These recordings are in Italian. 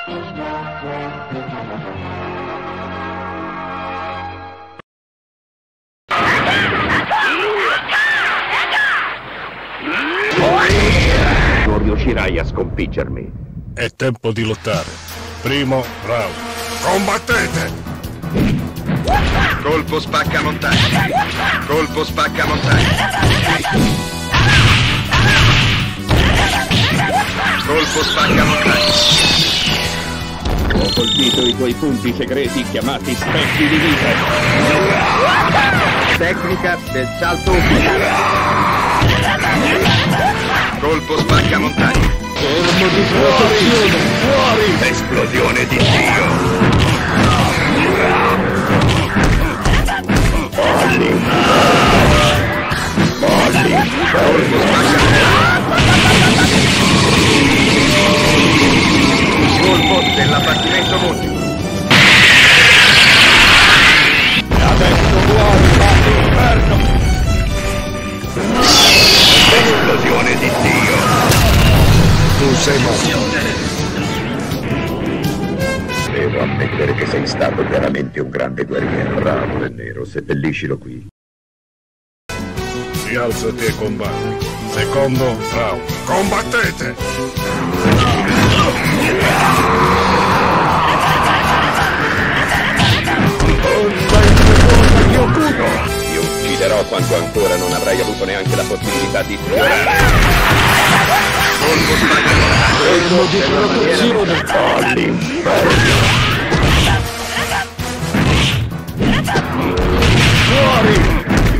Non riuscirai a sconfiggermi. È tempo di lottare. Primo round. Combattete! Colpo spacca montagna. Colpo spacca montagna. Colpo spacca montagna. Ho colpito i tuoi punti segreti chiamati specchi di vita. Tecnica del salto ufficiale. Colpo spacca montagna. Fermo di protezione. Fuori! Esplosione di Dio. Colpo spacca montagna. Colpo dell'abbattimento monte. Adesso fuori, all'inferno! Esplosione di Dio. Tu sei morto. Devo ammettere che sei stato veramente un grande guerriero. Bravo, nel nero, seppelliscilo qui. Rialzati e combatti. Secondo round. Combattete! Ti ucciderò quando ancora non avrai avuto neanche la possibilità di sfiorare. Colpo spacca montagna. Fermo di protezione. All'inferno! Fuori!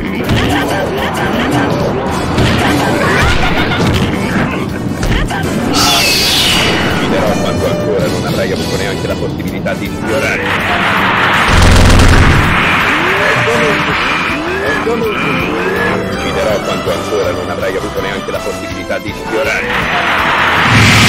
Ucciderò quando ancora non avrai avuto neanche la possibilità di sfiorare. Ucciderò quando ancora non avrai avuto neanche la possibilità di sfiorare.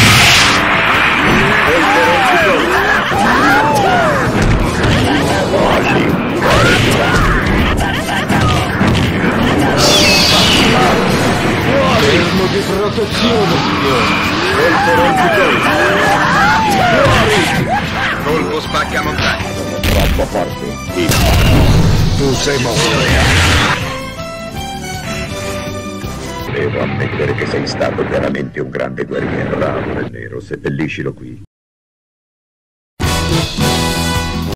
Fermo di protezione, signore! Colpo rompicolpo! Colpo spacca montagna. Troppo forte! Tu sei morto. Devo ammettere che sei stato veramente un grande guerriero. Bravo, nel nero, seppelliscilo qui.